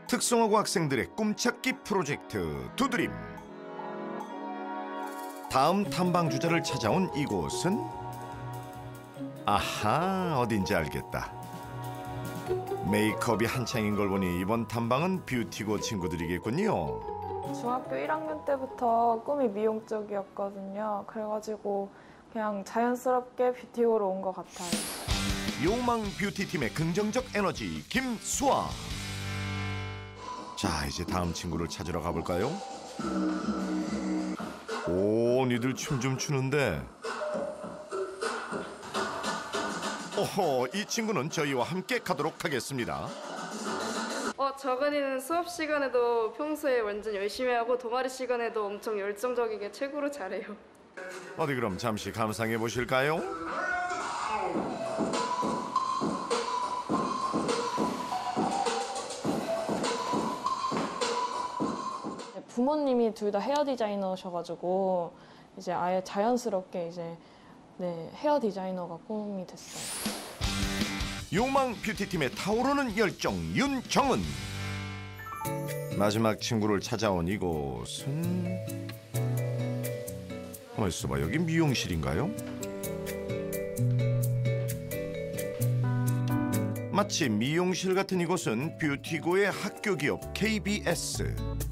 특성화고 학생들의 꿈찾기 프로젝트 두드림. 다음 탐방 주자를 찾아온 이곳은 아하, 어딘지 알겠다. 메이크업이 한창인 걸 보니 이번 탐방은 뷰티고 친구들이겠군요. 중학교 1학년 때부터 꿈이 미용 쪽이었거든요. 그래가지고 그냥 자연스럽게 뷰티고로 온 것 같아요. 요망 뷰티팀의 긍정적 에너지 김수아. 자, 이제 다음 친구를 찾으러 가볼까요? 오, 니들 춤 좀 추는데. 오호, 이 친구는 저희와 함께 가도록 하겠습니다. 저근이는 수업 시간에도 평소에 완전 열심히 하고 동아리 시간에도 엄청 열정적이게 최고로 잘해요. 어디 그럼 잠시 감상해 보실까요? 부모님이 둘 다 헤어 디자이너셔가지고 이제 아예 자연스럽게 이제 헤어 디자이너가 꿈이 됐어요. 요망 뷰티팀의 타오르는 열정 윤정은. 마지막 친구를 찾아온 이곳은 가만 있어봐, 여기 미용실인가요? 마치 미용실 같은 이곳은 뷰티고의 학교 기업 KBS.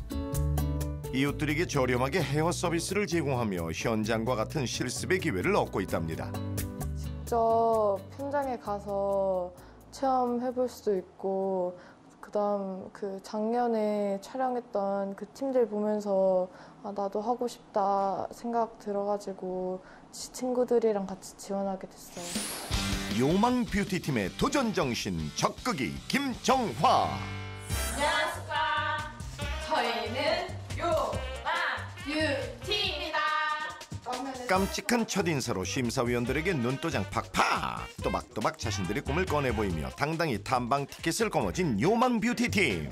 이웃들에게 저렴하게 헤어 서비스를 제공하며 현장과 같은 실습의 기회를 얻고 있답니다. 직접 현장에 가서 체험해볼 수도 있고, 그다음 그 작년에 촬영했던 그 팀들 보면서 나도 하고 싶다 생각 들어가지고 친구들이랑 같이 지원하게 됐어요. 요망 뷰티팀의 도전 정신 적극이 김정화. 안녕하십니까. 저희는 요망 뷰티입니다. 깜찍한 첫인사로 심사위원들에게 눈도장 팍팍, 또박또박 자신들의 꿈을 꺼내 보이며 당당히 탐방 티켓을 거머쥔 요망 뷰티팀.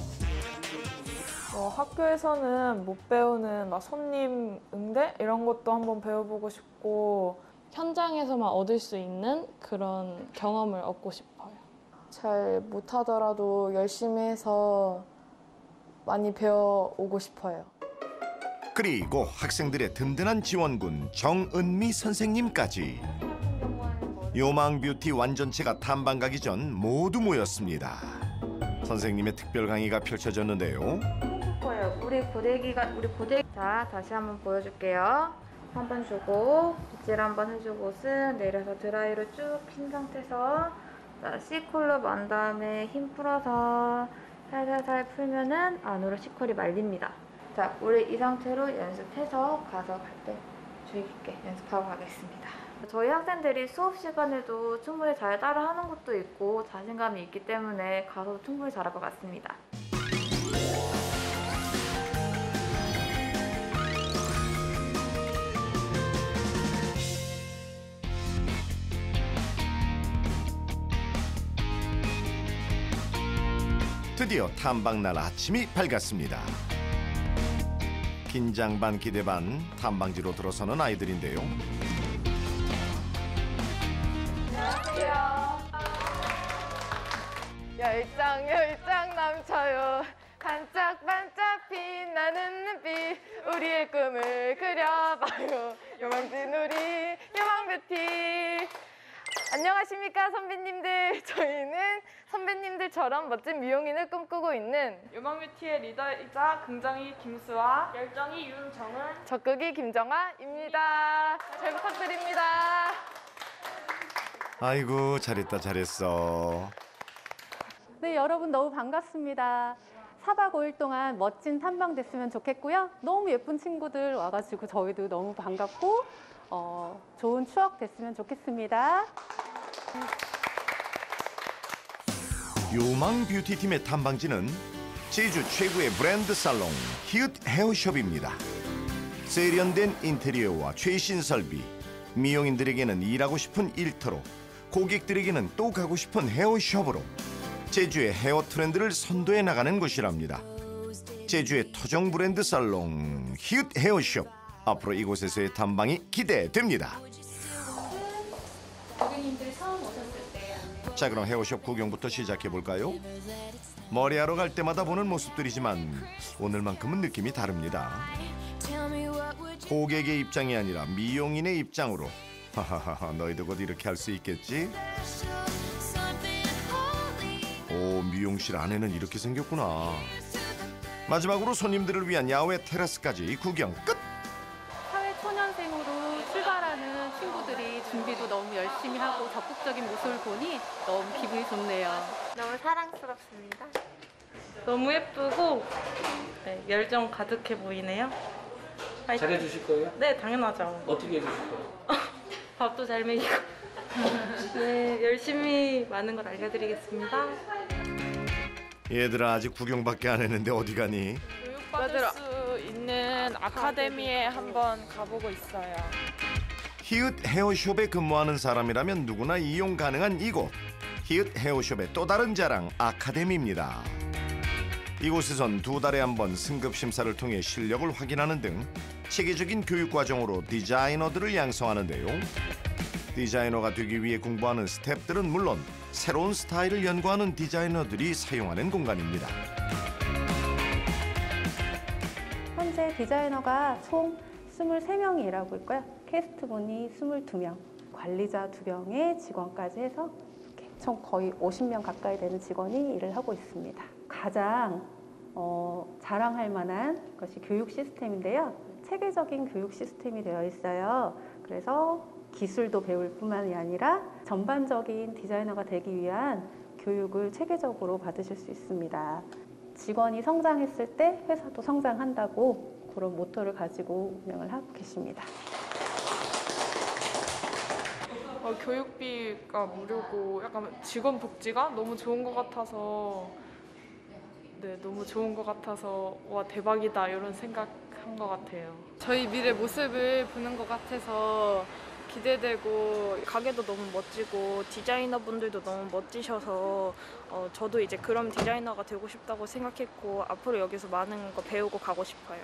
학교에서는 못 배우는 손님 응대 이런 것도 한번 배워보고 싶고, 현장에서만 얻을 수 있는 그런 경험을 얻고 싶어요. 잘 못하더라도 열심히 해서 많이 배워오고 싶어요. 그리고 학생들의 든든한 지원군 정은미 선생님까지. 요망 뷰티 완전체가 탐방 가기 전 모두 모였습니다. 선생님의 특별 강의가 펼쳐졌는데요. 우리 고데기. 자, 다시 한번 보여줄게요. 한 번 주고 빗질 한번 해주고 쓱 내려서 드라이로 쭉 핀 상태에서 자, C컬로 만 다음에 힘 풀어서 살살살 풀면은 안으로 C컬이 말립니다. 자, 우리 이 상태로 연습해서 가서 갈 때 주의 깊게 연습하고 가겠습니다. 저희 학생들이 수업 시간에도 충분히 잘 따라하는 것도 있고 자신감이 있기 때문에 가서 충분히 잘할 것 같습니다. 드디어 탐방날 아침이 밝았습니다. 긴장 반 기대 반 탐방지로 들어서는 아이들인데요. 열정 넘쳐요. 반짝반짝 빛나는 눈빛, 우리의 꿈을 그려봐요. 요망진 우리 요망뷰티. 안녕하십니까 선배님들. 저희는 선배님들처럼 멋진 미용인을 꿈꾸고 있는 요망뷰티의 리더이자 긍정이 김수아, 열정이 윤정은, 적극이 김정아입니다. 잘 부탁드립니다. 아이고, 잘했다 잘했어. 네, 여러분 너무 반갑습니다. 4박 5일 동안 멋진 탐방 됐으면 좋겠고요. 너무 예쁜 친구들 와가지고 저희도 너무 반갑고 좋은 추억 됐으면 좋겠습니다. 요망 뷰티팀의 탐방지는 제주 최고의 브랜드 살롱 히읗 헤어숍입니다. 세련된 인테리어와 최신 설비, 미용인들에게는 일하고 싶은 일터로, 고객들에게는 또 가고 싶은 헤어숍으로 제주의 헤어 트렌드를 선도해 나가는 곳이랍니다. 제주의 토종 브랜드 살롱 히읗 헤어숍. 앞으로 이곳에서의 탐방이 기대됩니다. 고객님들이 처음 오셨을 때 자, 그럼 헤어숍 구경부터 시작해 볼까요? 머리하러 갈 때마다 보는 모습들이지만 오늘만큼은 느낌이 다릅니다. 고객의 입장이 아니라 미용인의 입장으로. 하하하, 너희도 곧 이렇게 할 수 있겠지? 오, 미용실 안에는 이렇게 생겼구나. 마지막으로 손님들을 위한 야외 테라스까지 구경 끝! 사회 초년생으로 출발하는 친구들이 준비도 너무 열심히 하고 적극적인 모습을 보니 너무 기분이 좋네요. 너무 사랑스럽습니다. 너무 예쁘고 네, 열정 가득해 보이네요. 파이팅. 잘해주실 거예요? 네, 당연하죠. 어떻게 해주실 거예요? 밥도 잘 먹이고 네, 열심히 많은 걸 알려드리겠습니다. 얘들아, 아직 구경밖에 안 했는데 어디 가니? 교육받을 수 있는 아카데미에 한번 가보고 있어요. 히읗 헤어숍에 근무하는 사람이라면 누구나 이용 가능한 이곳. 히읗 헤어숍의 또 다른 자랑 아카데미입니다. 이곳에선 2달에 한 번 승급 심사를 통해 실력을 확인하는 등 체계적인 교육 과정으로 디자이너들을 양성하는데요. 디자이너가 되기 위해 공부하는 스태프들은 물론 새로운 스타일을 연구하는 디자이너들이 사용하는 공간입니다. 현재 디자이너가 총 23명이 일하고 있고요. 캐스트분이 22명, 관리자 2명의 직원까지 해서 이렇게 총 거의 50명 가까이 되는 직원이 일을 하고 있습니다. 가장 자랑할 만한 것이 교육 시스템인데요. 체계적인 교육 시스템이 되어 있어요. 그래서 기술도 배울 뿐만이 아니라 전반적인 디자이너가 되기 위한 교육을 체계적으로 받으실 수 있습니다. 직원이 성장했을 때 회사도 성장한다고 그런 모토를 가지고 운영을 하고 계십니다. 교육비가 무료고 약간 직원 복지가 너무 좋은 것 같아서 네, 너무 좋은 것 같아서 와 대박이다 이런 생각한 것 같아요. 저희 미래 모습을 보는 것 같아서 기대되고 가게도 너무 멋지고 디자이너분들도 너무 멋지셔서 저도 이제 그런 디자이너가 되고 싶다고 생각했고 앞으로 여기서 많은 거 배우고 가고 싶어요.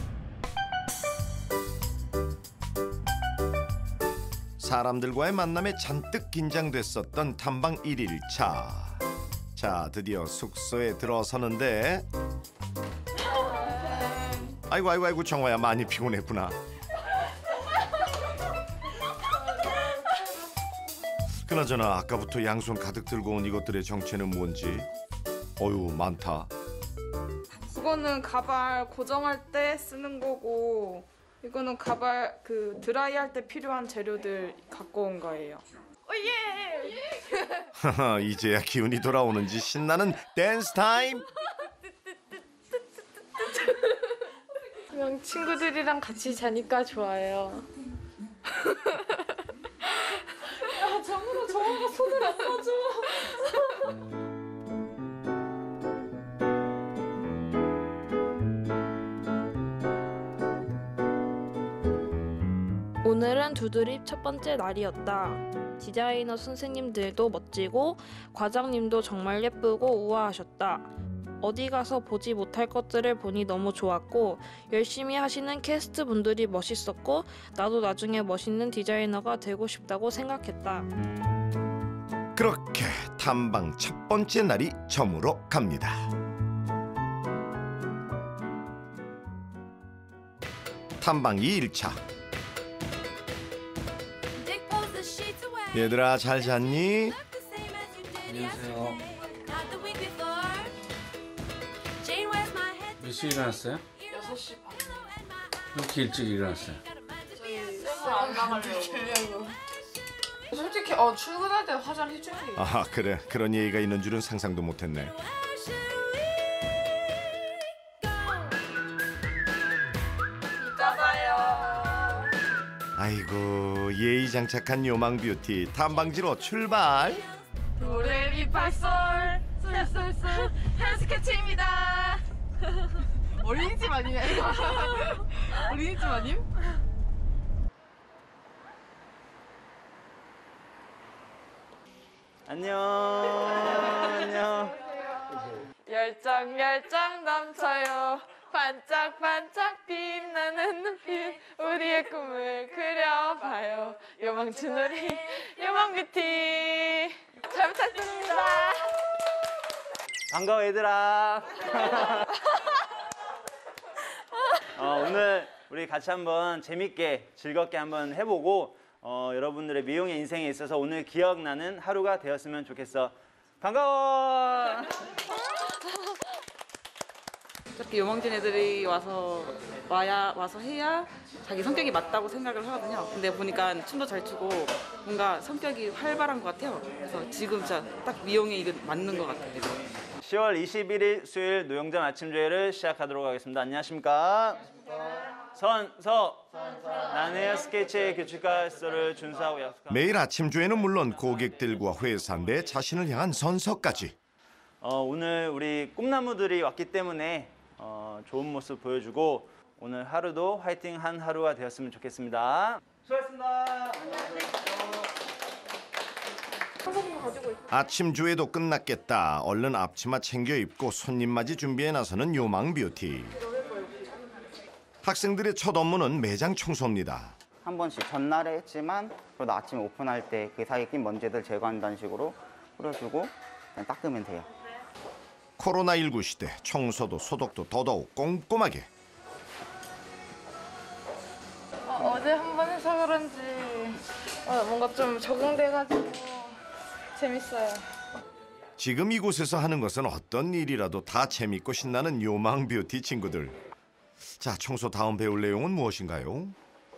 사람들과의 만남에 잔뜩 긴장됐었던 탐방 1일차. 자, 드디어 숙소에 들어서는데 아이고 정화야, 많이 피곤했구나. 그나저나 아까부터 양손 가득 들고 온 이것들의 정체는 뭔지. 어휴, 많다. 이거는 가발 고정할 때 쓰는 거고 이거는 가발 드라이할 때 필요한 재료들 갖고 온 거예요. 하하, 이제야 기운이 돌아오는지 신나는 댄스 타임. 그냥 친구들이랑 같이 자니까 좋아요. 야, 정우가 손을 안 놔줘. 오늘은 두드립 첫 번째 날이었다. 디자이너 선생님들도 멋지고 과장님도 정말 예쁘고 우아하셨다. 어디 가서 보지 못할 것들을 보니 너무 좋았고 열심히 하시는 캐스트 분들이 멋있었고 나도 나중에 멋있는 디자이너가 되고 싶다고 생각했다. 그렇게 탐방 첫 번째 날이 저물어 갑니다. 탐방 2일차. 얘들아, 잘 잤니? 안녕하세요. 몇 시에 일어났어요? 6시 반. 이렇게 일찍 일어났어요? 쌤을 안 나가려고. 솔직히 출근할 때 화장해줘야 돼요. 아, 그래. 그런 예의가 있는 줄은 상상도 못했네. 이따 봐요. 아이고, 예의 장착한 요망 뷰티 탐방지로 출발. 도레미 파솔 솔솔솔 헬스케치입니다. 어린이집 아니냐 이거? 어린이집 아님? 안녕. 안녕. 열정 넘쳐요. 반짝반짝 빛나는 눈빛 우리의 꿈을 그려봐요. 요망친 우리 요망뷰티 잘 부탁드립니다. 반가워 얘들아. 오늘 우리 같이 한번 재밌게 즐겁게 한번 해보고 여러분들의 미용의 인생에 있어서 오늘 기억나는 하루가 되었으면 좋겠어. 반가워. 저렇게 요망진 애들이 와서 해야 자기 성격이 맞다고 생각을 하거든요. 근데 보니까 춤도 잘 추고 뭔가 성격이 활발한 것 같아요. 그래서 지금 진짜 딱 미용에 이거 맞는 것 같아요. 10월 21일 수요일 노영점 아침조회를 시작하도록 하겠습니다. 안녕하십니까? 선서 나는 헤어 스케치의 규칙과서를 준수하고 약속합니다. 매일 아침 조회는 물론 고객들과 회사 내 자신을 향한 선서까지. 오늘 우리 꿈나무들이 왔기 때문에 좋은 모습 보여주고 오늘 하루도 화이팅한 하루가 되었으면 좋겠습니다. 수고하셨습니다. 아침 조회도 끝났겠다. 얼른 앞치마 챙겨 입고 손님 맞이 준비에 나서는 요망 뷰티. 학생들의 첫 업무는 매장 청소입니다. 한 번씩 전날에 했지만 그래도 아침에 오픈할 때 그 사이에 낀 먼지들 제거한다는 식으로 뿌려주고 그냥 닦으면 돼요. 코로나19 시대 청소도 소독도 더더욱 꼼꼼하게. 어제 한 번 해서 그런지 뭔가 좀 적응돼가지고 재밌어요. 지금 이곳에서 하는 것은 어떤 일이라도 다 재밌고 신나는 요망 뷰티 친구들. 자, 청소 다음 배울 내용은 무엇인가요?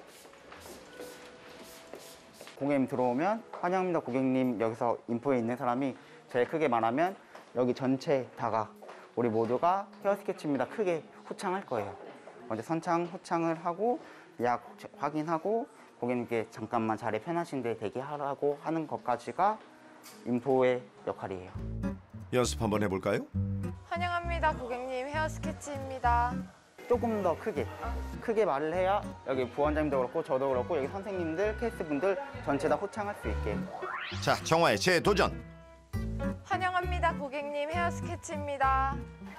고객님 들어오면 환영합니다 고객님, 여기서 인포에 있는 사람이 제일 크게 말하면 여기 전체 다가 우리 모두가 헤어 스케치입니다 크게 후창할 거예요. 먼저 선창 후창을 하고 예약 확인하고 고객님께 잠깐만 자리 편하신데 대기하라고 하는 것까지가 인포의 역할이에요. 연습 한번 해볼까요? 환영합니다 고객님, 헤어 스케치입니다. 조금 더 크게 말을 해야 여기 부원장님도 그렇고 저도 그렇고 여기 선생님들, 캐스트분들 전체 다 호창할 수 있게. 자, 정화의 재도전. 환영합니다 고객님, 헤어 스케치입니다.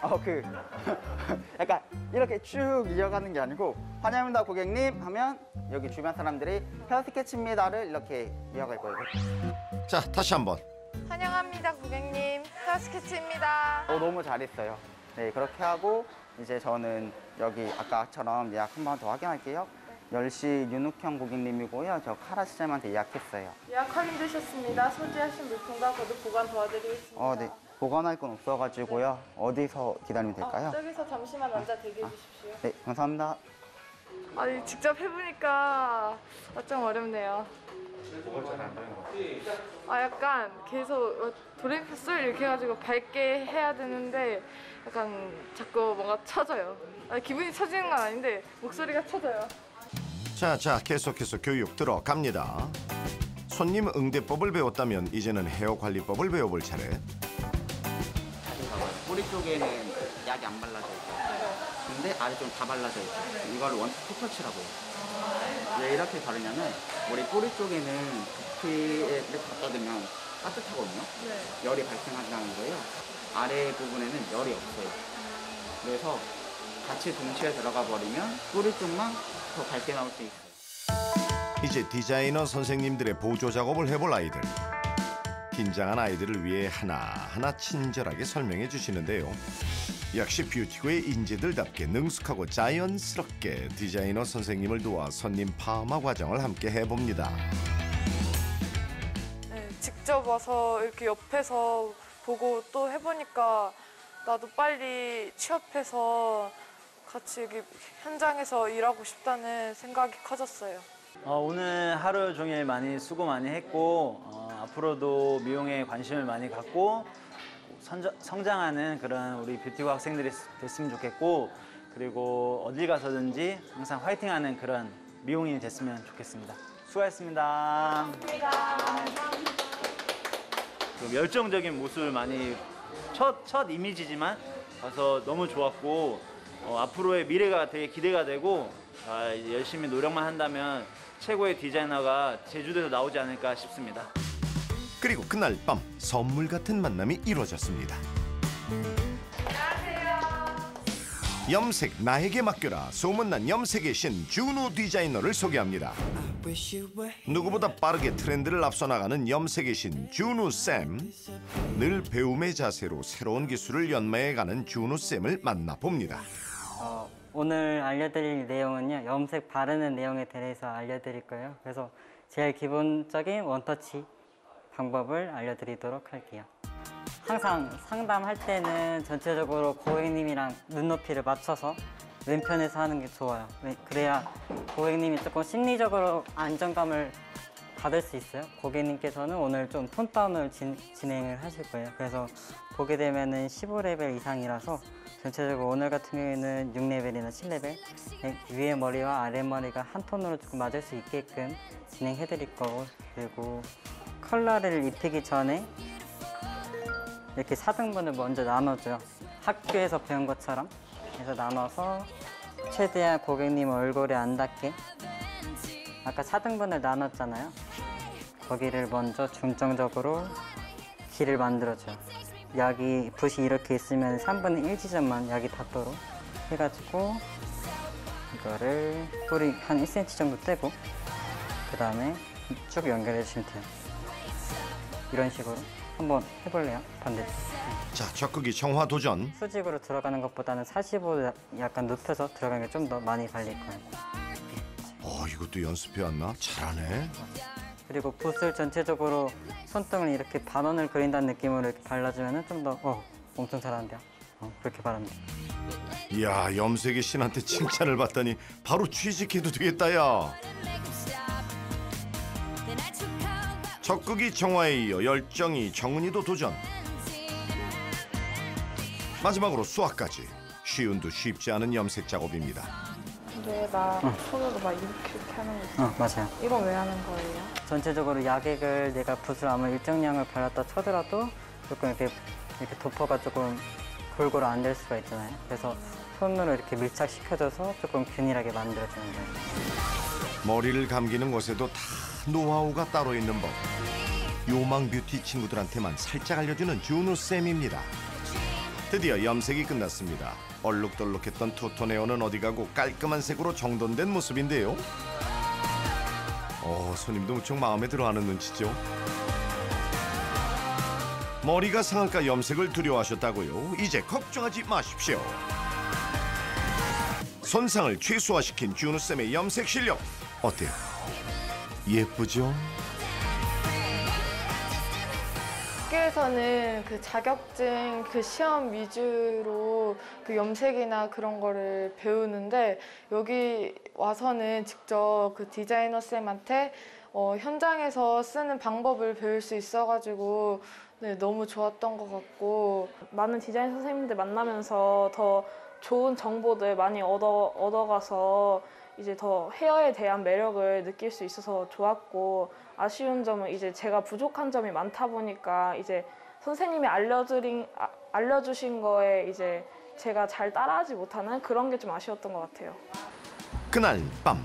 약간 이렇게 쭉 이어가는 게 아니고 환영합니다 고객님 하면 여기 주변 사람들이 헤어 스케치입니다를 이렇게 이어갈 거예요. 자, 다시 한번. 환영합니다 고객님, 헤어 스케치입니다. 너무 잘했어요. 네, 그렇게 하고 이제 저는 여기 아까처럼 예약 한 번 더 확인할게요. 10시 윤욱형 고객님이고요. 저 카라 시장님한테 예약했어요. 예약 확인되셨습니다. 소지하신 물품과 거두 보관 도와드리겠습니다. 네. 보관할 건 없어가지고요. 어디서 기다리면 될까요? 저기서 잠시만 앉아 대기해 주십시오. 네, 감사합니다. 아니, 직접 해보니까 좀 어렵네요. 약간 계속 도레미솔 이렇게 해가지고 밝게 해야 되는데 약간 자꾸 뭔가 처져요. 기분이 처지는 건 아닌데 목소리가 처져요. 자, 계속해서 교육 들어갑니다. 손님 응대법을 배웠다면 이제는 헤어 관리법을 배워볼 차례. 자세히 봐봐요. 뿌리 쪽에는 약이 안 발라져 있죠. 근데 아래쪽은 다 발라져 있죠. 이걸 투터치라고 해요. 왜 이렇게 바르냐면 우리 뿌리 쪽에는 두피를 갖다 대면 따뜻하거든요. 열이 발생한다는 거예요. 아래 부분에는 열이 없어요. 그래서 같이 동시에 들어가 버리면 뿌리 쪽만 더 밝게 나올 수 있어요. 이제 디자이너 선생님들의 보조 작업을 해볼 아이들. 긴장한 아이들을 위해 하나하나 친절하게 설명해 주시는데요. 역시 뷰티고의 인재들답게 능숙하고 자연스럽게 디자이너 선생님을 도와 손님 파마 과정을 함께 해봅니다. 네, 직접 와서 이렇게 옆에서 보고 또 해보니까 나도 빨리 취업해서 같이 여기 현장에서 일하고 싶다는 생각이 커졌어요. 오늘 하루 종일 많이 수고 많이 했고 앞으로도 미용에 관심을 많이 갖고 성장하는 그런 우리 뷰티고 학생들이 됐으면 좋겠고 그리고 어딜 가서든지 항상 화이팅하는 그런 미용인이 됐으면 좋겠습니다. 수고하셨습니다. 좀 열정적인 모습을 많이 첫 이미지지만 봐서 너무 좋았고 앞으로의 미래가 되게 기대가 되고 열심히 노력만 한다면 최고의 디자이너가 제주도에서 나오지 않을까 싶습니다. 그리고 그날 밤 선물 같은 만남이 이루어졌습니다. 염색 나에게 맡겨라 소문난 염색의 신 준우 디자이너를 소개합니다. 누구보다 빠르게 트렌드를 앞서 나가는 염색의 신 준우 쌤. 늘 배움의 자세로 새로운 기술을 연마해가는 준우 쌤을 만나봅니다. 오늘 알려드릴 내용은요, 염색 바르는 내용에 대해서 알려드릴 거예요. 그래서 제일 기본적인 원터치 방법을 알려드리도록 할게요. 항상 상담할 때는 전체적으로 고객님이랑 눈높이를 맞춰서 왼편에서 하는 게 좋아요. 그래야 고객님이 조금 심리적으로 안정감을 받을 수 있어요. 고객님께서는 오늘 좀 톤다운을 진행을 하실 거예요. 그래서 보게 되면은 15레벨 이상이라서 전체적으로 오늘 같은 경우에는 6레벨이나 7레벨 위에 머리와 아래 머리가 한 톤으로 조금 맞을 수 있게끔 진행해 드릴 거고, 그리고 컬러를 입히기 전에 이렇게 4등분을 먼저 나눠줘요. 학교에서 배운 것처럼 해서 나눠서 최대한 고객님 얼굴에 안 닿게, 아까 4등분을 나눴잖아요. 거기를 먼저 중점적으로 길을 만들어줘요. 약이 붓이 이렇게 있으면 3분의 1 지점만 약이 닿도록 해가지고 이거를 뿌리 한 1cm 정도 떼고 그 다음에 쭉 연결해 주시면 돼요. 이런 식으로 한번 해볼래요? 반대쪽. 자, 적극이 정화 도전. 수직으로 들어가는 것보다는 45도 약간 눕혀서 들어가는 게 좀 더 많이 발릴 거예요. 이것도 연습해 왔나? 잘하네. 그리고 붓을 전체적으로 손등을 이렇게 반원을 그린다는 느낌으로 이렇게 발라주면 좀 더 엄청 잘하는데요. 그렇게 바랍니다. 이야, 염색의 신한테 칭찬을 받다니 바로 취직해도 되겠다, 야. 적극이 정화에 이어 열정이 정은이도 도전. 마지막으로 수학까지. 쉬운도 쉽지 않은 염색 작업입니다. 근데 나 손으로 막 이렇게 하는 거 있어. 맞아요. 이건 왜 하는 거예요? 전체적으로 약액을 내가 붓을 아무 일정량을 발랐다 쳐더라도 조금 이렇게 도포가 조금 골고루 안 될 수가 있잖아요. 그래서 손으로 이렇게 밀착시켜줘서 조금 균일하게 만들어주는 거예요. 머리를 감기는 것에도 다 노하우가 따로 있는 법. 요망 뷰티 친구들한테만 살짝 알려주는 준우 쌤입니다. 드디어 염색이 끝났습니다. 얼룩덜룩했던 투톤 헤어는 어디 가고 깔끔한 색으로 정돈된 모습인데요. 손님도 무척 마음에 들어하는 눈치죠. 머리가 상할까 염색을 두려워하셨다고요? 이제 걱정하지 마십시오. 손상을 최소화시킨 준우쌤의 염색 실력 어때요? 예쁘죠? 학교에서는 그 자격증 그 시험 위주로 그 염색이나 그런 거를 배우는데 여기 와서는 직접 그 디자이너 쌤한테 현장에서 쓰는 방법을 배울 수 있어가지고 너무 좋았던 것 같고, 많은 디자인 선생님들 만나면서 더 좋은 정보들 많이 얻어가서 이제 더 헤어에 대한 매력을 느낄 수 있어서 좋았고, 아쉬운 점은 이제 제가 부족한 점이 많다 보니까 이제 선생님이 알려주신 거에 이제 제가 잘 따라하지 못하는 그런 게 좀 아쉬웠던 것 같아요. 그날 밤.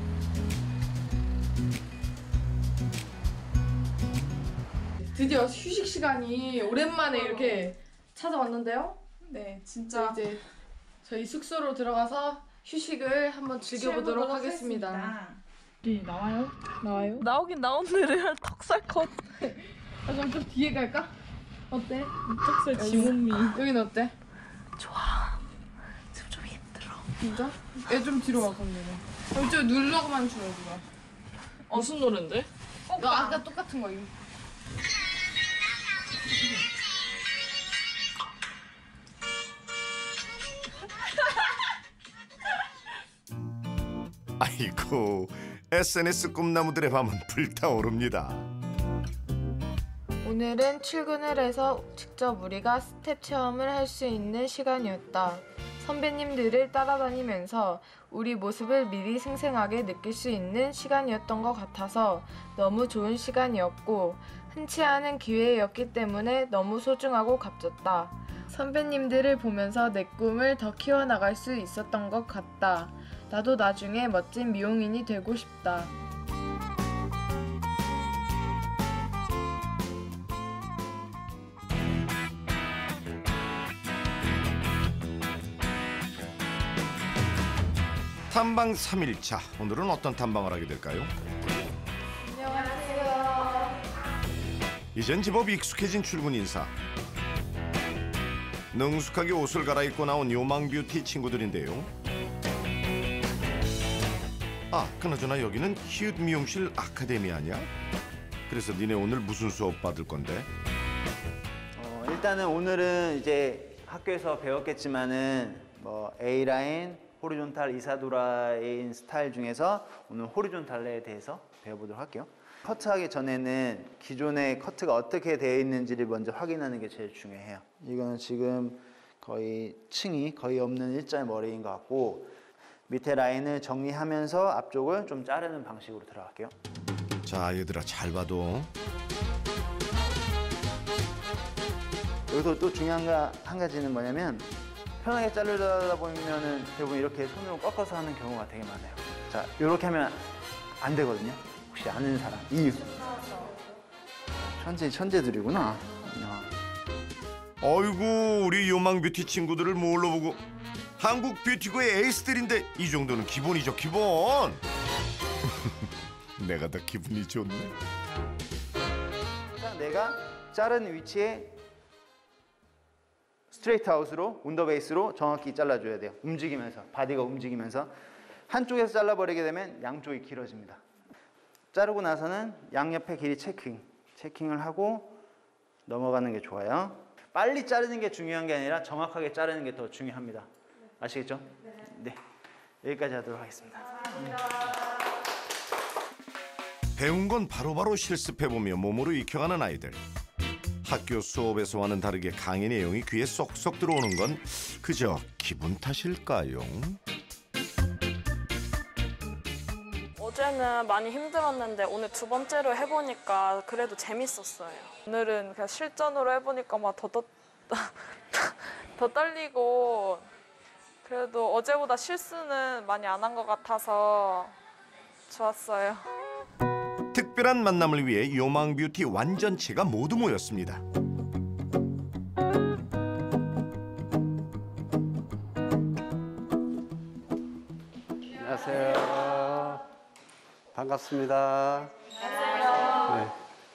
드디어 휴식 시간이 오랜만에 이렇게 찾아왔는데요. 네, 진짜 이제 저희 숙소로 들어가서 휴식을 한번 즐겨보도록 하겠습니다. 나와요? 나와요? 나오긴 나오는데 턱살 컷. 그럼 좀 뒤에 갈까? 어때? 턱살 지문미. 여기는 어때? 좋아. 지금 좀 힘들어. 진짜? 얘 좀 뒤로 와, 그럼 좀 누르고만 줄여, 누가. 무슨 노래인데? 너 아까 똑같은 거 이거. 아이고, SNS 꿈나무들의 밤은 불타오릅니다. 오늘은 출근을 해서 직접 우리가 스텝 체험을 할 수 있는 시간이었다. 선배님들을 따라다니면서 우리 모습을 미리 생생하게 느낄 수 있는 시간이었던 것 같아서 너무 좋은 시간이었고, 흔치 않은 기회였기 때문에 너무 소중하고 값졌다. 선배님들을 보면서 내 꿈을 더 키워나갈 수 있었던 것 같다. 나도 나중에 멋진 미용인이 되고 싶다. 탐방 3일차. 오늘은 어떤 탐방을 하게 될까요? 안녕하세요. 이젠 제법 익숙해진 출근 인사. 능숙하게 옷을 갈아입고 나온 요망뷰티 친구들인데요. 아, 그나저나 여기는 히읗 미용실 아카데미 아니야? 그래서 니네 오늘 무슨 수업 받을 건데? 일단은 오늘은 이제 학교에서 배웠겠지만은 뭐 A라인, 호리존탈, 이사도라인 스타일 중에서 오늘 호리존탈에 대해서 배워보도록 할게요. 커트하기 전에는 기존의 커트가 어떻게 되어 있는지를 먼저 확인하는 게 제일 중요해요. 이거는 지금 거의 층이 거의 없는 일자의 머리인 것 같고 밑에 라인을 정리하면서 앞쪽을 좀 자르는 방식으로 들어갈게요. 자, 얘들아 잘 봐도. 여기서 또 중요한 거 한 가지는 뭐냐면 편하게 자르다 보면은 대부분 이렇게 손으로 꺾어서 하는 경우가 되게 많아요. 자, 이렇게 하면 안 되거든요. 혹시 아는 사람? 이유. 천재들이구나. 어이구, 우리 요망뷰티 친구들을 뭘로 보고. 한국 뷰티고의 에이스들인데 이 정도는 기본이죠, 기본. 내가 더 기분이 좋네. 자, 내가 자른 위치에 스트레이트 아웃으로 운더베이스로 정확히 잘라줘야 돼요. 움직이면서, 바디가 움직이면서. 한쪽에서 잘라버리게 되면 양쪽이 길어집니다. 자르고 나서는 양옆의 길이 체킹을 하고 넘어가는 게 좋아요. 빨리 자르는 게 중요한 게 아니라 정확하게 자르는 게 더 중요합니다. 아시겠죠? 네, 여기까지 하도록 하겠습니다. 배운 건 바로바로 실습해보며 몸으로 익혀가는 아이들. 학교 수업에서와는 다르게 강의 내용이 귀에 쏙쏙 들어오는 건 그저 기분 탓일까요? 어제는 많이 힘들었는데 오늘 두 번째로 해보니까 그래도 재밌었어요. 오늘은 그냥 실전으로 해보니까 막 더 떨리고 그래도 어제보다 실수는 많이 안 한 것 같아서 좋았어요. 특별한 만남을 위해 요망뷰티 완전체가 모두 모였습니다. 안녕하세요. 반갑습니다. 네.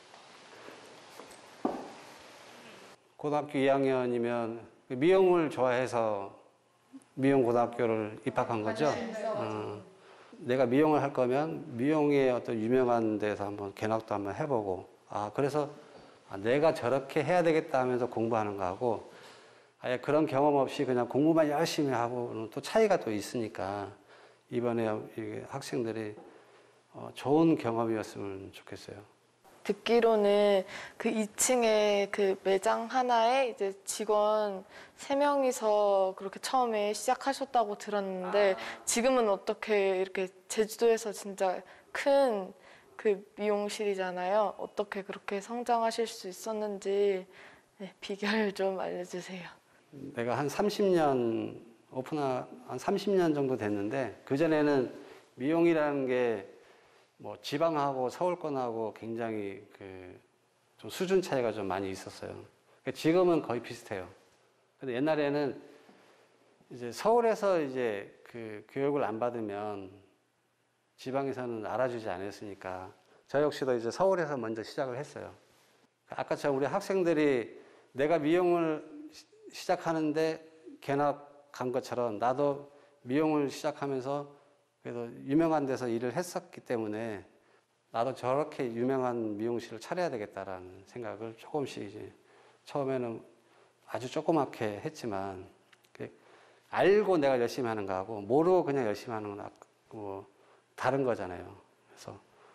고등학교 2학년이면 미용을 좋아해서 미용고등학교를 입학한 거죠. 내가 미용을 할 거면 미용의 어떤 유명한 데서 한번 견학도 한번 해보고, 그래서 내가 저렇게 해야 되겠다 하면서 공부하는 거하고 아예 그런 경험 없이 그냥 공부만 열심히 하고는 또 차이가 또 있으니까 이번에 학생들이 좋은 경험이었으면 좋겠어요. 듣기로는 그 2층에 그 매장 하나에 이제 직원 3명이서 그렇게 처음에 시작하셨다고 들었는데 지금은 어떻게 이렇게 제주도에서 진짜 큰 그 미용실이잖아요. 어떻게 그렇게 성장하실 수 있었는지 비결 좀 알려주세요. 내가 한 30년 오픈한 한 30년 정도 됐는데 그전에는 미용이라는 게 뭐 지방하고 서울권하고 굉장히 좀 수준 차이가 좀 많이 있었어요. 지금은 거의 비슷해요. 근데 옛날에는 이제 서울에서 이제 그 교육을 안 받으면 지방에서는 알아주지 않았으니까 저 역시도 이제 서울에서 먼저 시작을 했어요. 아까처럼 우리 학생들이 내가 미용을 시작하는데 견학 간 것처럼 나도 미용을 시작하면서 그래도 유명한 데서 일을 했었기 때문에 나도 저렇게 유명한 미용실을 차려야 되겠다라는 생각을 조금씩 이제 처음에는 아주 조그맣게 했지만 알고 내가 열심히 하는 거하고 모르고 그냥 열심히 하는 건 뭐 다른 거잖아요. 그래서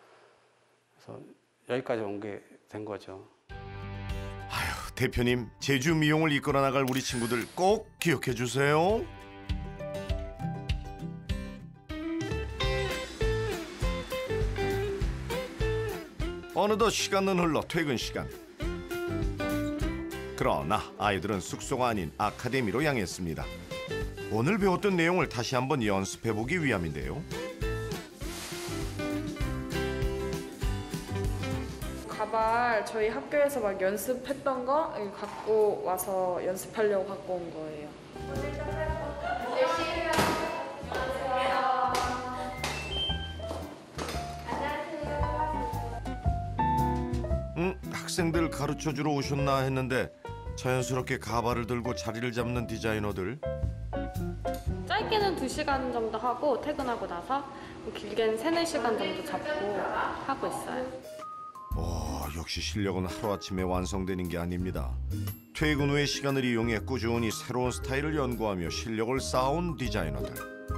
여기까지 온 게 된 거죠. 아휴, 대표님, 제주 미용을 이끌어 나갈 우리 친구들 꼭 기억해 주세요. 어느덧 시간은 흘러 퇴근 시간. 그러나 아이들은 숙소가 아닌 아카데미로 향했습니다. 오늘 배웠던 내용을 다시 한번 연습해보기 위함인데요. 가발 저희 학교에서 막 연습했던 거 갖고 와서 연습하려고 갖고 온 거예요. 학생들 가르쳐주러 오셨나 했는데 자연스럽게 가발을 들고 자리를 잡는 디자이너들. 짧게는 2시간 정도 하고 퇴근하고 나서 길게는 3-4시간 정도 잡고 하고 있어요. 역시 실력은 하루아침에 완성되는 게 아닙니다. 퇴근 후의 시간을 이용해 꾸준히 새로운 스타일을 연구하며 실력을 쌓아온 디자이너들.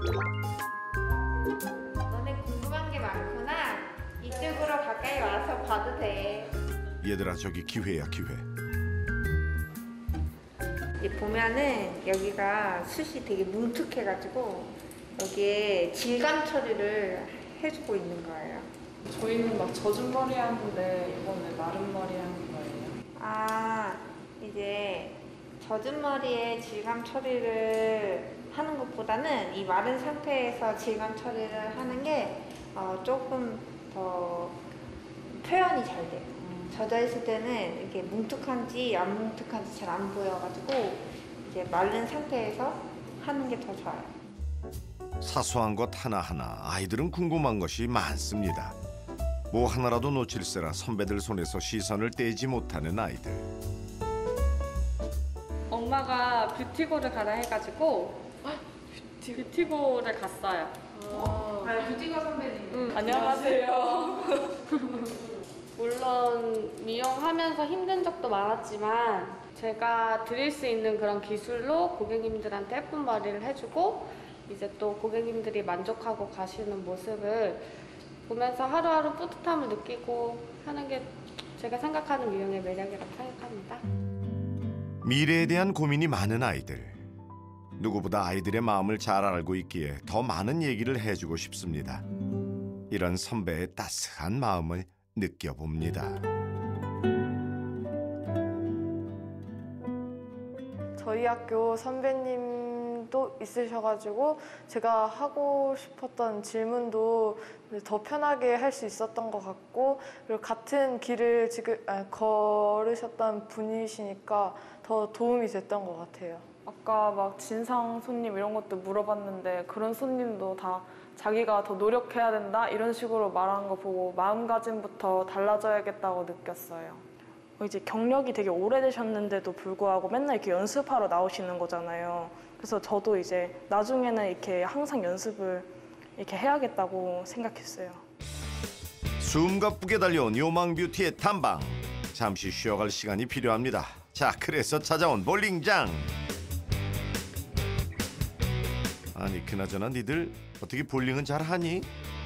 너네 궁금한 게 많구나. 이쪽으로 가까이 와서 봐도 돼. 얘들아, 저기 기회야, 기회. 보면은 여기가 숱이 되게 뭉툭해가지고 여기에 질감 처리를 해주고 있는 거예요. 저희는 막 젖은 머리 하는데 이번에 마른 머리 하는 거예요. 아, 이제 젖은 머리에 질감 처리를 하는 것보다는 이 마른 상태에서 질감 처리를 하는 게 조금 더 표현이 잘 돼요. 젖어 있을 때는 이렇게 뭉툭한지 안 뭉툭한지 잘 안 보여가지고 이제 마른 상태에서 하는 게 더 좋아요. 사소한 것 하나하나 아이들은 궁금한 것이 많습니다. 뭐 하나라도 놓칠세라 선배들 손에서 시선을 떼지 못하는 아이들. 엄마가 뷰티고를 가라 해가지고 뷰티고를 갔어요. 뷰티고 선배님. 안녕하세요. 물론 미용하면서 힘든 적도 많았지만 제가 드릴 수 있는 그런 기술로 고객님들한테 예쁜 머리를 해주고 이제 또 고객님들이 만족하고 가시는 모습을 보면서 하루하루 뿌듯함을 느끼고 하는 게 제가 생각하는 미용의 매력이라고 생각합니다. 미래에 대한 고민이 많은 아이들. 누구보다 아이들의 마음을 잘 알고 있기에 더 많은 얘기를 해주고 싶습니다. 이런 선배의 따스한 마음을 느껴봅니다. 저희 학교 선배님도 있으셔가지고 제가 하고 싶었던 질문도 더 편하게 할 수 있었던 것 같고, 그리고 같은 길을 지금 걸으셨던 분이시니까 더 도움이 됐던 것 같아요. 아까 막 진상 손님 이런 것도 물어봤는데 그런 손님도 다 자기가 더 노력해야 된다 이런 식으로 말하는 거 보고 마음가짐부터 달라져야겠다고 느꼈어요. 이제 경력이 되게 오래되셨는데도 불구하고 맨날 이렇게 연습하러 나오시는 거잖아요. 그래서 저도 이제 나중에는 이렇게 항상 연습을 이렇게 해야겠다고 생각했어요. 숨가쁘게 달려온 요망 뷰티의 탐방. 잠시 쉬어갈 시간이 필요합니다. 자, 그래서 찾아온 볼링장. 아니, 그나저나 니들 어떻게 볼링은 잘하니?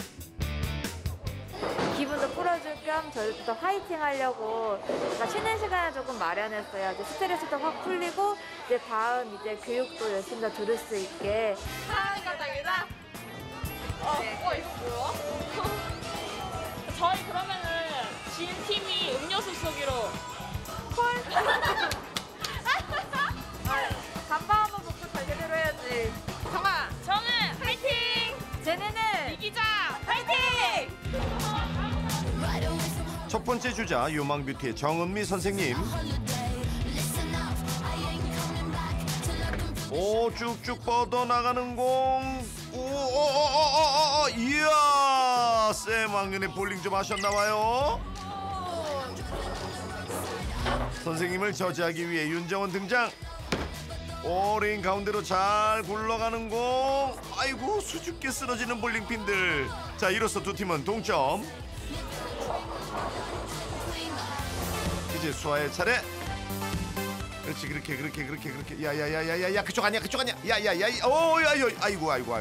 기분도 풀어줄 겸 저희도 화이팅 하려고 쉬는 시간을 조금 마련했어요. 이제 스트레스도 확 풀리고 이제 다음 이제 교육도 열심히 더 들을 수 있게. 감사합니다. 이거 뭐야? 저희 그러면은 진 팀이 음료수 쏘기로. 콜. 간판 한번 먹고 잘 제대로 해야지. 잠깐만. 저는 화이팅. 쟤네는 이기자. 화이팅. 첫 번째 주자 요망 뷰티의 정은미 선생님. 오, 쭉쭉 뻗어나가는 공. 오, 이야, 쌤 왕년에 볼링 좀 하셨나봐요. 선생님을 저지하기 위해 윤정원 등장. 오레인 가운데로 잘 굴러가는 공. 아이고, 수줍게 쓰러지는 볼링핀들. 자, 이로써 두 팀은 동점. 이제 수아의 차례. 그렇지, 그렇게. 야야야야야야, 그쪽 아니야. 야야야, 오야야, 아이고. 야,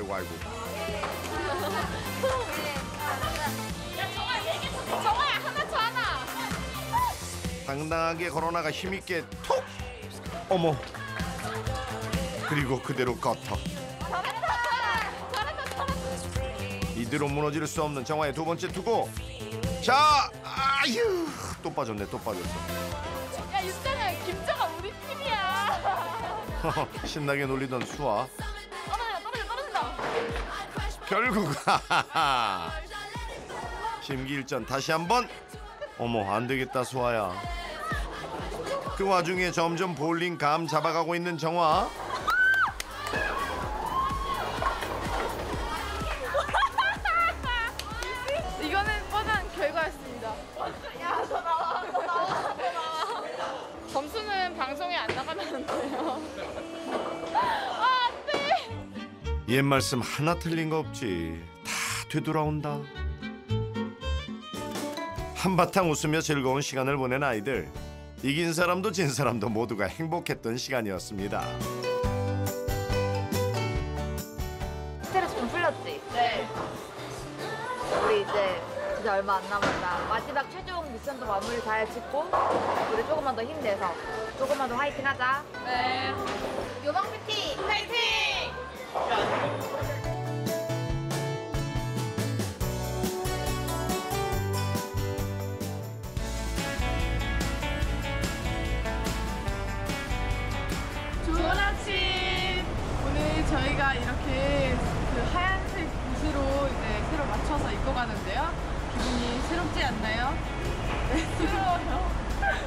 정아야, 하나 쳐 하나. 당당하게 걸어나가 힘있게 톡. 어머. 그리고 그대로 껐터. 이대로 무너질 수 없는 정화의 두 번째 투구. 자, 아유, 또 빠졌어. 야, 윤정아, 김정아 우리 팀이야. 신나게 놀리던 수아. 떨어진다. 결국 심기일전 다시 한번. 어머, 안 되겠다 수아야. 그 와중에 점점 볼링 감 잡아가고 있는 정화. 이거는 뻔한 결과였습니다. 야, 너 나와. 옛 말씀 하나 틀린 거 없지. 다 되돌아온다. 한바탕 웃으며 즐거운 시간을 보낸 아이들. 이긴 사람도 진 사람도 모두가 행복했던 시간이었습니다. 스트레스 좀 풀렸지? 네. 우리 이제 진짜 얼마 안 남았다. 마지막 최종 미션도 마무리 잘 짓고 우리 조금만 더 힘내서 조금만 더 화이팅 하자. 네. 요방 뷰티 파이팅! 좋은 아침. 오늘 저희가 이렇게 그 하얀색 옷으로 이제 새로 맞춰서 입고 가는데요. 기분이 새롭지 않나요? 네, 새로워요.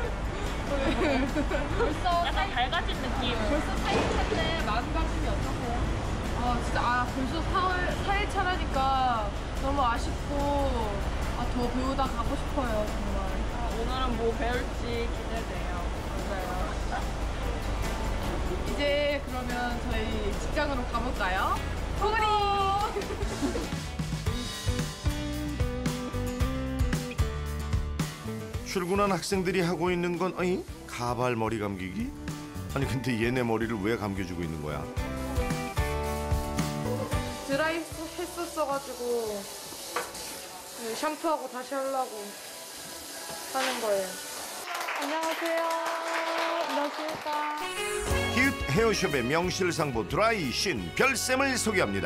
벌써 약간 밝아진 느낌. 벌써 4일차인데 마음가짐이 어떠세요? 진짜 벌써 4일 차라니까 너무 아쉽고 더 배우다 가고 싶어요 정말. 오늘은 뭐 배울지 기대돼요. 맞아요. 이제 그러면 저희 직장으로 가볼까요? 고고! 출근한 학생들이 하고 있는 건 가발 머리 감기기? 아니 근데 얘네 머리를 왜 감겨주고 있는 거야? 드라이 했었어가지고 샴푸하고 다시 하려고 하는 거예요. 안녕하세요. 안녕하십니까. 히읗 헤어숍의 명실상부 드라이 신 별쌤을 소개합니다.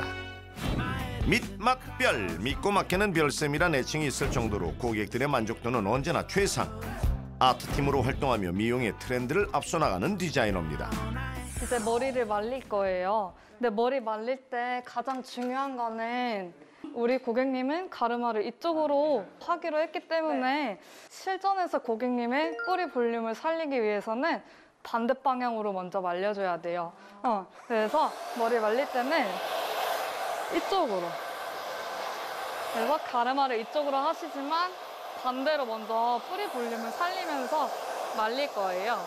밑막별, 믿고 맡기는 별쌤이란 애칭이 있을 정도로 고객들의 만족도는 언제나 최상. 아트팀으로 활동하며 미용의 트렌드를 앞서 나가는 디자이너입니다. 이제 머리를 말릴 거예요. 근데 머리 말릴 때 가장 중요한 거는 우리 고객님은 가르마를 이쪽으로 하기로 했기 때문에 실전에서 고객님의 뿌리 볼륨을 살리기 위해서는 반대 방향으로 먼저 말려줘야 돼요. 그래서 머리 말릴 때는 이쪽으로. 그래서 가르마를 이쪽으로 하시지만 반대로 먼저 뿌리 볼륨을 살리면서 말릴 거예요.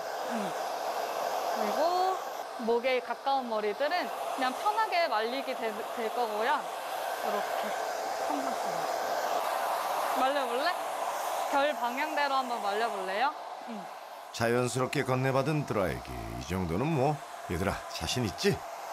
그리고 목에 가까운 머리들은 그냥 편하게 말리게 될 거고요. 이렇게 삼각형으로. 말려볼래? 별 방향대로 한번 말려볼래요? 자연스럽게 건네받은 드라이기. 이 정도는 뭐 얘들아 자신 있지?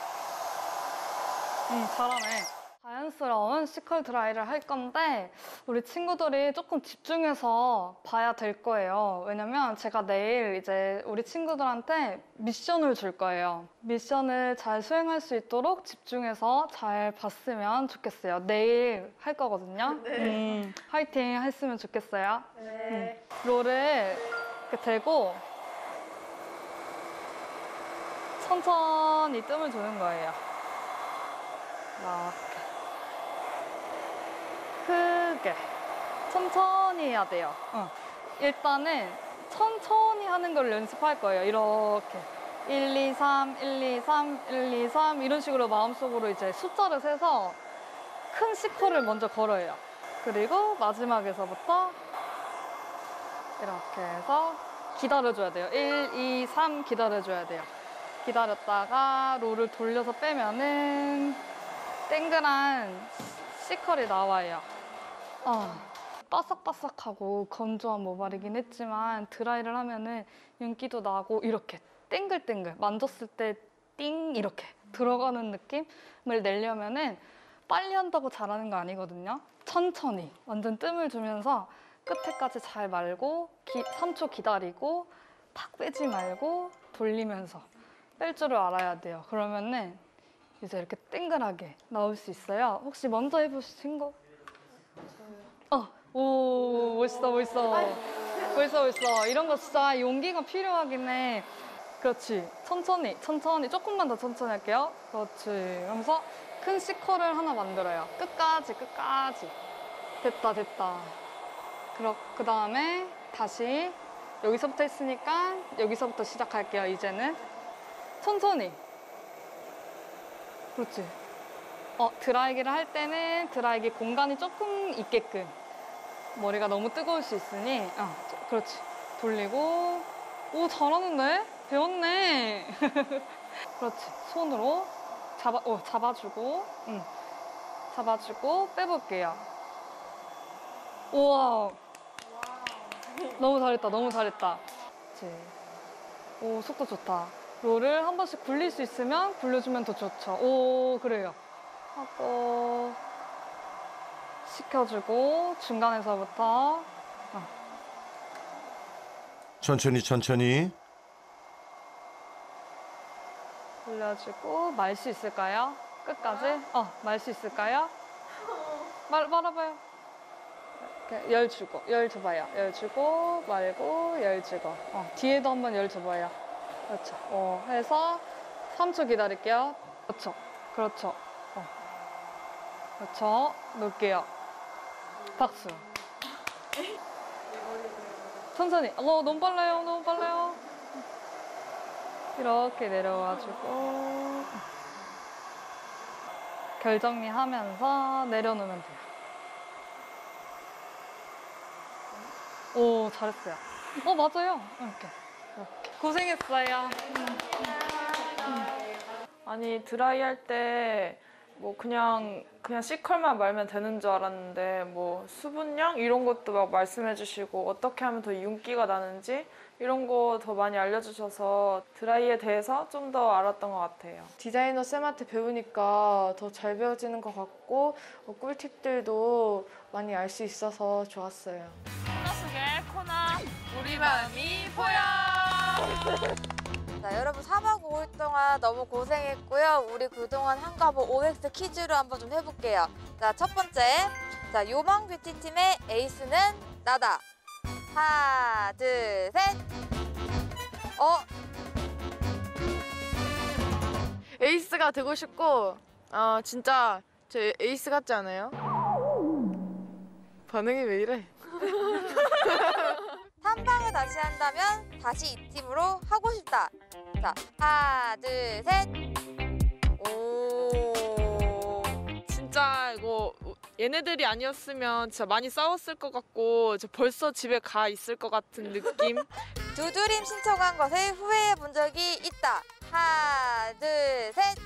잘하네. 자연스러운 시컬 드라이를 할 건데 우리 친구들이 조금 집중해서 봐야 될 거예요. 왜냐면 제가 내일 이제 우리 친구들한테 미션을 줄 거예요. 미션을 잘 수행할 수 있도록 집중해서 잘 봤으면 좋겠어요. 내일 할 거거든요. 네. 화이팅 했으면 좋겠어요. 네. 롤을 이렇게 대고 천천히 뜸을 주는 거예요. 이렇게. 크게 천천히 해야 돼요. 일단은 천천히 하는 걸 연습할 거예요. 이렇게 1, 2, 3, 1, 2, 3, 1, 2, 3 이런 식으로 마음속으로 이제 숫자를 세서 큰 시컬을 먼저 걸어요. 그리고 마지막에서부터 이렇게 해서 기다려줘야 돼요. 1, 2, 3 기다려줘야 돼요. 기다렸다가 롤을 돌려서 빼면은 땡그란 시컬이 나와요. 바삭바삭하고 건조한 모발이긴 했지만 드라이를 하면은 윤기도 나고 이렇게 땡글땡글 만졌을 때 띵 이렇게 들어가는 느낌을 내려면은 빨리 한다고 잘하는 거 아니거든요. 천천히 완전 뜸을 주면서 끝에까지 잘 말고 3초 기다리고 팍 빼지 말고 돌리면서 뺄 줄을 알아야 돼요. 그러면은 이제 이렇게 땡글하게 나올 수 있어요. 혹시 먼저 해보신 거? 오, 멋있어, 멋있어. 멋있어, 멋있어. 이런 거 진짜 용기가 필요하긴 해. 그렇지. 천천히, 천천히. 조금만 더 천천히 할게요. 그렇지. 그러면서 큰 시컬을 하나 만들어요. 끝까지, 끝까지. 됐다, 됐다. 그 다음에 다시 여기서부터 했으니까 여기서부터 시작할게요, 이제는. 천천히. 그렇지. 드라이기를 할 때는 드라이기 공간이 조금 있게끔. 머리가 너무 뜨거울 수 있으니 그렇지. 돌리고. 오, 잘하는데? 배웠네. 그렇지. 손으로 잡아주고, 잡아주고 빼볼게요. 우와. 너무 잘했다, 너무 잘했다. 그치. 오, 속도 좋다. 롤을 한 번씩 굴릴 수 있으면 굴려주면 더 좋죠. 오, 그래요. 하고, 시켜주고, 중간에서부터. 천천히 천천히. 굴려주고, 말 수 있을까요? 끝까지? 말 수 있을까요? 말아봐요. 이렇게 열 주고, 열 줘봐요. 열 주고, 말고, 열 주고. 뒤에도 한번 열 줘봐요. 그렇죠. 해서 3초 기다릴게요. 그렇죠. 그렇죠. 그렇죠. 놓을게요. 박수. 천천히. 너무 빨라요. 너무 빨라요. 이렇게 내려와주고 결정리하면서 내려놓으면 돼요. 오, 잘했어요. 맞아요. 이렇게. 고생했어요. 아니 드라이 할 때 뭐 그냥 C컬만 말면 되는 줄 알았는데 뭐 수분량 이런 것도 막 말씀해 주시고 어떻게 하면 더 윤기가 나는지 이런 거 더 많이 알려주셔서 드라이에 대해서 좀 더 알았던 것 같아요. 디자이너 쌤한테 배우니까 더 잘 배워지는 것 같고 꿀팁들도 많이 알 수 있어서 좋았어요. 코너 속의 코너 우리 마음이 보여. 자, 여러분 4박 5일 동안 너무 고생했고요. 우리 그동안 한 거 한번 OX 퀴즈로 한번 좀 해볼게요. 자, 첫 번째. 자, 요망 뷰티 팀의 에이스는 나다. 하나, 둘, 셋. 에이스가 되고 싶고 진짜 제 에이스 같지 않아요? 반응이 왜 이래? 탐방을 다시 한다면 다시 이 팀으로 하고 싶다. 자, 하나, 둘, 셋. 오. 진짜 이거 얘네들이 아니었으면 진짜 많이 싸웠을 것 같고 저 벌써 집에 가 있을 것 같은 느낌. 두드림 신청한 것을 후회해 본 적이 있다. 하나, 둘, 셋.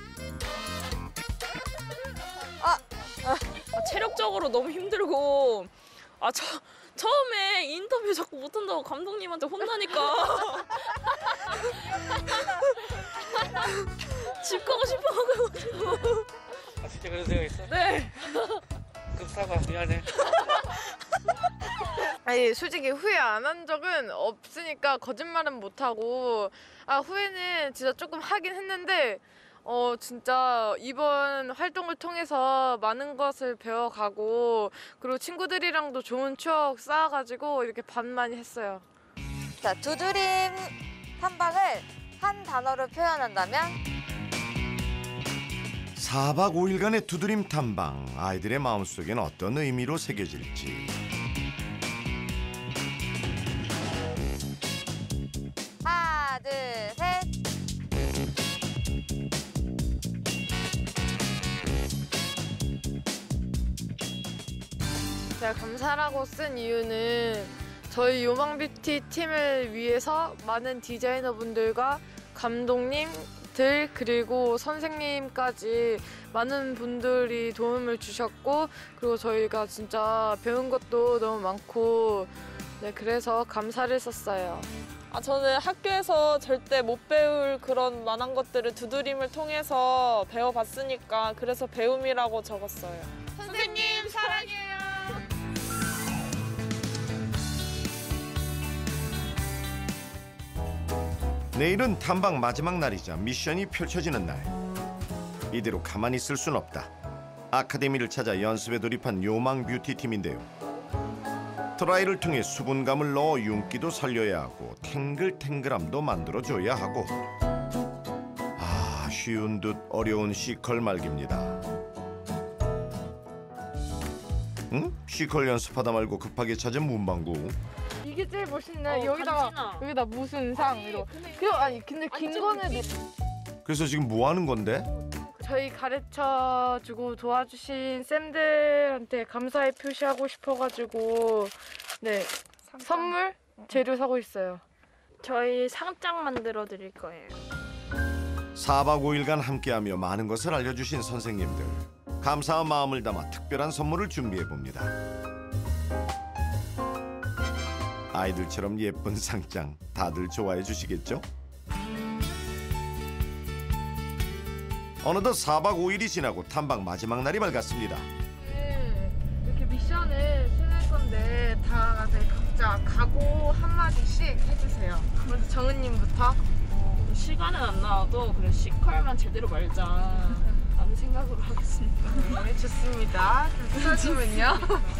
체력적으로 너무 힘들고 처음에 인터뷰 자꾸 못한다고 감독님한테 혼나니까 집 가고 싶어가지고. 진짜 그런 생각 있어? 네. 그럼 사과 미안해. 아니 솔직히 후회 안 한 적은 없으니까 거짓말은 못하고 후회는 진짜 조금 하긴 했는데 진짜 이번 활동을 통해서 많은 것을 배워가고 그리고 친구들이랑도 좋은 추억 쌓아가지고 이렇게 반만이 했어요. 자, 두드림 탐방을 한 단어로 표현한다면? 4박 5일간의 두드림 탐방. 아이들의 마음속엔 어떤 의미로 새겨질지. 하나, 둘, 셋. 제가 감사라고 쓴 이유는 저희 요망뷰티 팀을 위해서 많은 디자이너분들과 감독님들 그리고 선생님까지 많은 분들이 도움을 주셨고 그리고 저희가 진짜 배운 것도 너무 많고 그래서 감사를 썼어요. 저는 학교에서 절대 못 배울 그런 만한 것들을 두드림을 통해서 배워봤으니까 그래서 배움이라고 적었어요. 선생님 사랑해요. 내일은 탐방 마지막 날이자 미션이 펼쳐지는 날. 이대로 가만히 있을 순 없다. 아카데미를 찾아 연습에 돌입한 요망 뷰티 팀인데요. 드라이를 통해 수분감을 넣어 윤기도 살려야 하고 탱글탱글함도 만들어줘야 하고. 쉬운 듯 어려운 C컬 말기입니다. 응? C컬 연습하다 말고 급하게 찾은 문방구. 이게 제일 멋있네. 여기다 무슨 상 이러. 근데 긴 거는 그래서 지금 뭐 하는 건데? 저희 가르쳐주고 도와주신 쌤들한테 감사의 표시하고 싶어가지고 선물 재료 사고 있어요. 저희 상장 만들어 드릴 거예요. 4박 5일간 함께하며 많은 것을 알려주신 선생님들. 감사한 마음을 담아 특별한 선물을 준비해봅니다. 아이들처럼 예쁜 상장 다들 좋아해 주시겠죠? 어느덧 4박 5일이 지나고 탐방 마지막 날이 밝았습니다. 이렇게 미션을 수행할 건데 다 각자 각오 한마디씩 해주세요. 먼저 정은님부터. 시간은 안 나와도 그래 시컬만 제대로 말자 라는 생각으로 하겠습니다. 네, 좋습니다. 수서님은요?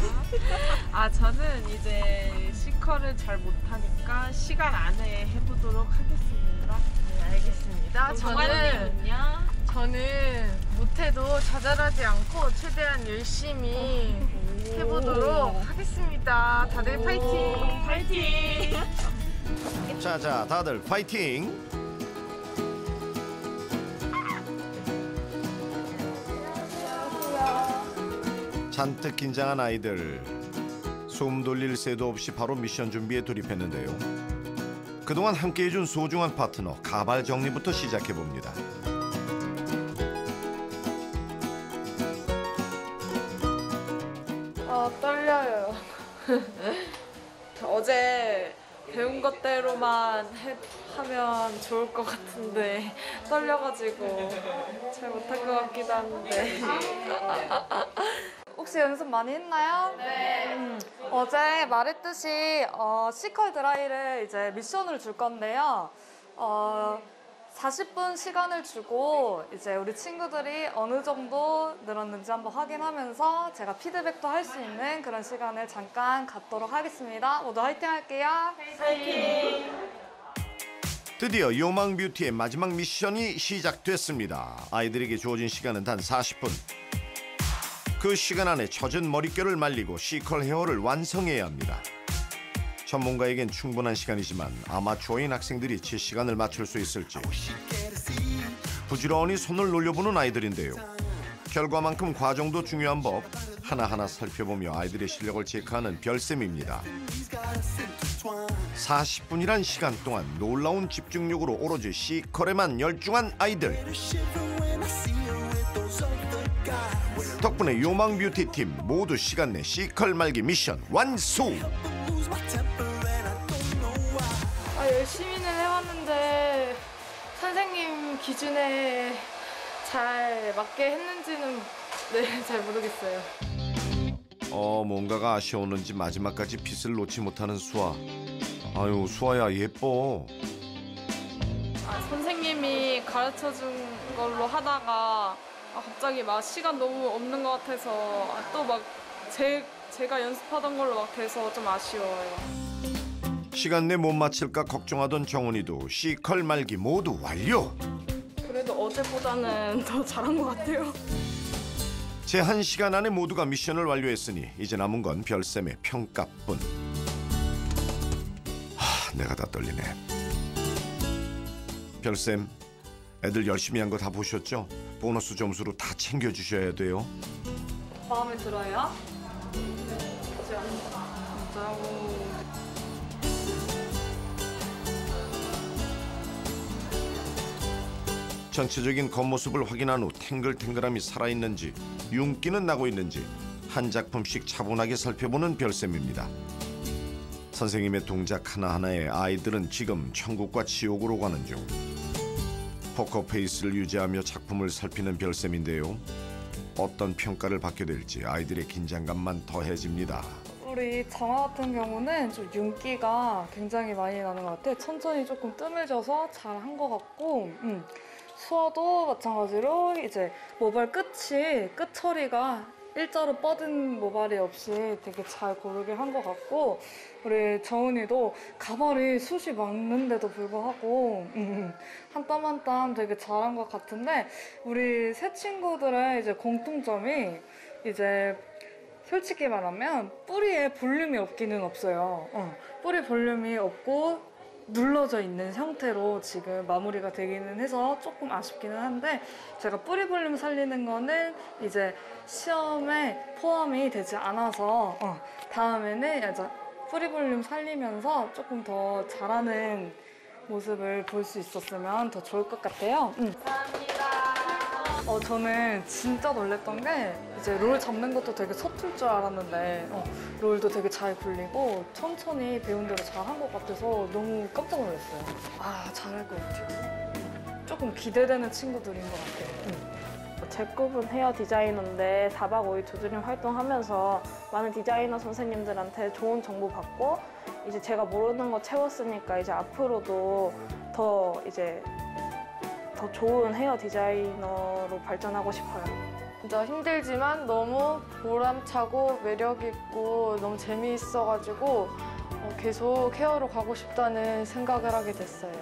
저는 이제 시컬을 잘 못하니까 시간 안에 해보도록 하겠습니다. 네, 알겠습니다. 저는 못해도 좌절하지 않고 최대한 열심히 해보도록 하겠습니다. 다들 파이팅! 파이팅! 자, 다들 파이팅! 잔뜩 긴장한 아이들. 숨 돌릴 새도 없이 바로 미션 준비에 돌입했는데요. 그동안 함께해준 소중한 파트너 가발 정리부터 시작해봅니다. 떨려요. 어제 배운 것대로만 하면 좋을 것 같은데 떨려가지고 잘 못한 것 같기도 한데. 혹시 연습 많이 했나요? 네. 어제 말했듯이 시컬 드라이를 이제 미션으로 줄 건데요. 40분 시간을 주고 이제 우리 친구들이 어느 정도 늘었는지 한번 확인하면서 제가 피드백도 할 수 있는 그런 시간을 잠깐 갖도록 하겠습니다. 모두 화이팅 할게요. 화이팅! 드디어 요망 뷰티의 마지막 미션이 시작됐습니다. 아이들에게 주어진 시간은 단 40분. 그 시간 안에 젖은 머릿결을 말리고 시컬 헤어를 완성해야 합니다. 전문가에겐 충분한 시간이지만 아마추어인 학생들이 제 시간을 맞출 수 있을지 부지런히 손을 놀려보는 아이들인데요. 결과만큼 과정도 중요한 법 하나하나 살펴보며 아이들의 실력을 체크하는 별쌤입니다. 40분이란 시간 동안 놀라운 집중력으로 오로지 시컬에만 열중한 아이들. 덕분에 요망 뷰티팀 모두 시간 내 시컬 말기 미션 완수! 열심히는 해왔는데 선생님 기준에 잘 맞게 했는지는 잘 모르겠어요. 뭔가가 아쉬웠는지 마지막까지 핏을 놓지 못하는 수아. 아유, 수아야 예뻐. 선생님이 가르쳐준 걸로 하다가 갑자기 막 시간 너무 없는 것 같아서 또 막 제가 연습하던 걸로 막 돼서 좀 아쉬워요. 시간 내 못 맞힐까 걱정하던 정은이도 시컬 말기 모두 완료. 그래도 어제보다는 더 잘한 것 같아요. 제한 시간 안에 모두가 미션을 완료했으니 이제 남은 건 별쌤의 평가뿐. 내가 다 떨리네. 별쌤, 애들 열심히 한 거 다 보셨죠? 보너스 점수로 다 챙겨주셔야 돼요. 마음에 들어요? 전체적인 겉모습을 확인한 후 탱글탱글함이 살아있는지 윤기는 나고 있는지 한 작품씩 차분하게 살펴보는 별쌤입니다. 선생님의 동작 하나하나에 아이들은 지금 천국과 지옥으로 가는 중. 포커페이스를 유지하며 작품을 살피는 별쌤인데요. 어떤 평가를 받게 될지 아이들의 긴장감만 더해집니다. 우리 정아 같은 경우는 좀 윤기가 굉장히 많이 나는 것 같아요. 천천히 조금 뜸을 져서 잘한 것 같고 수아도 마찬가지로 이제 모발 끝 처리가 일자로 뻗은 모발이 없이 되게 잘 고르게 한 것 같고 우리 정은이도 가발이 숱이 많은데도 불구하고 한 땀 한 땀 되게 잘한 것 같은데 우리 세 친구들의 이제 공통점이 이제 솔직히 말하면 뿌리에 볼륨이 없기는 없어요. 뿌리 볼륨이 없고 눌러져 있는 상태로 지금 마무리가 되기는 해서 조금 아쉽기는 한데 제가 뿌리 볼륨 살리는 거는 이제 시험에 포함이 되지 않아서 다음에는 뿌리 볼륨 살리면서 조금 더 잘하는 모습을 볼 수 있었으면 더 좋을 것 같아요. 저는 진짜 놀랬던 게 이제 롤 잡는 것도 되게 서툴 줄 알았는데 롤도 되게 잘 굴리고 천천히 배운 대로 잘한 것 같아서 너무 깜짝 놀랐어요. 아, 잘할 것 같아요. 조금 기대되는 친구들인 것 같아요. 제 꿈은 헤어 디자이너인데 4박 5일 두드림 활동하면서 많은 디자이너 선생님들한테 좋은 정보 받고 이제 제가 모르는 거 채웠으니까 이제 앞으로도 더 좋은 헤어 디자이너로 발전하고 싶어요. 진짜 힘들지만 너무 보람차고 매력있고 너무 재미있어가지고 계속 헤어로 가고 싶다는 생각을 하게 됐어요.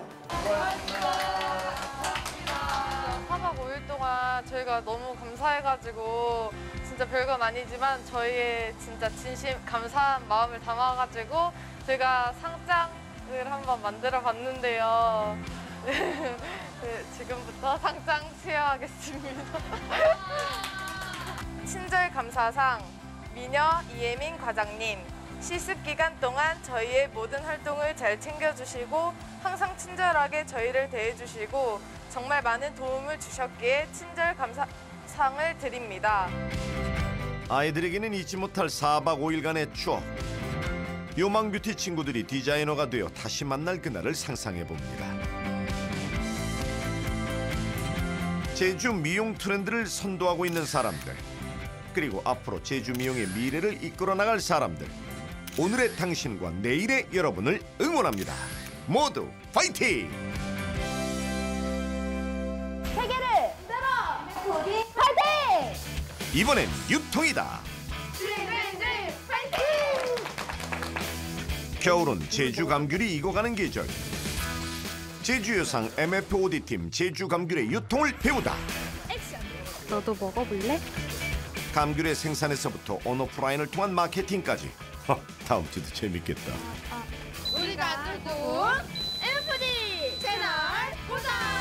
4박 5일 동안 저희가 너무 감사해가지고 진짜 별건 아니지만 저희의 진짜 진심 감사한 마음을 담아가지고 제가 상장을 한번 만들어 봤는데요. 네, 지금부터 상장 수여하겠습니다. 친절 감사상 미녀 이예민 과장님, 실습 기간 동안 저희의 모든 활동을 잘 챙겨주시고 항상 친절하게 저희를 대해주시고 정말 많은 도움을 주셨기에 친절 감사상을 드립니다. 아이들에게는 잊지 못할 4박 5일간의 추억. 요망뷰티 친구들이 디자이너가 되어 다시 만날 그날을 상상해봅니다. 제주 미용 트렌드를 선도하고 있는 사람들, 그리고 앞으로 제주 미용의 미래를 이끌어 나갈 사람들, 오늘의 당신과 내일의 여러분을 응원합니다. 모두 파이팅! 세계를 들어! 우리 파이팅! 이번엔 유통이다. 겨울은 제주 감귤이 익어가는 계절. 제주여상 MFOD팀 제주 감귤의 유통을 배우다. 너도 먹어볼래? 감귤의 생산에서부터 온오프라인을 통한 마케팅까지. 다음 주도 재밌겠다. 우리가 뚫고 MFOD 채널 고정!